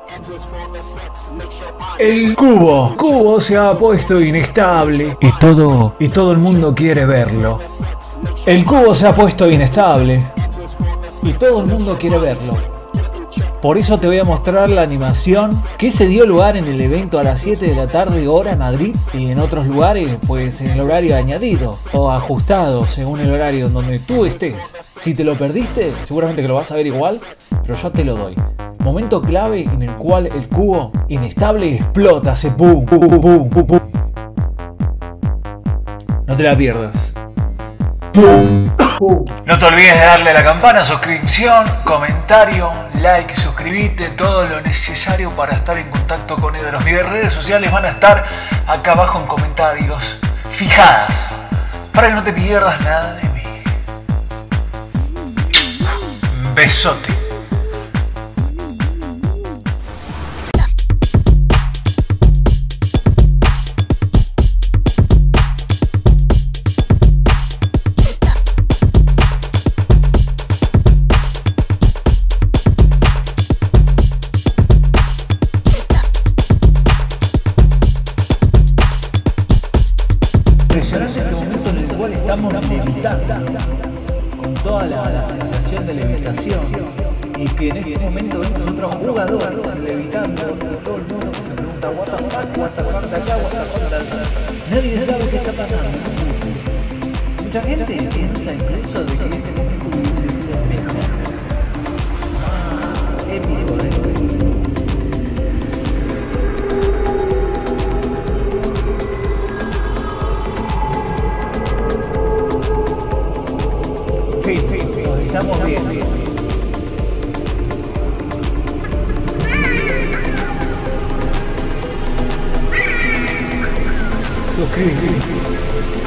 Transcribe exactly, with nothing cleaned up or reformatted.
El cubo. Cubo se ha puesto inestable y todo, y todo el mundo quiere verlo. El cubo se ha puesto inestable y todo el mundo quiere verlo. Por eso te voy a mostrar la animación que se dio lugar en el evento a las siete de la tarde hora Madrid, y en otros lugares pues en el horario añadido o ajustado según el horario en donde tú estés. Si te lo perdiste, seguramente que lo vas a ver igual, pero yo te lo doy. Momento clave en el cual el cubo inestable explota, hace pum, pum, pum, pum, pum. No te la pierdas. Pum. No te olvides de darle a la campana, suscripción, comentario, like, suscribite, todo lo necesario para estar en contacto con Edros. Mis redes sociales van a estar acá abajo en comentarios, fijadas, para que no te pierdas nada de mí. Besote. Impresionante este momento en el cual estamos levitando, con toda la, la sensación de levitación, y que en este momento vemos otros jugadores levitando, y todo el mundo que se pregunta what the fuck, what the fuck de acá, what the fuck de allá. Nadie sabe qué está pasando. Mucha gente piensa incluso de que este momento hubiese sido mejor, más épico de esto. Sí, sí, sí, estamos bien, bien. Suscríbete.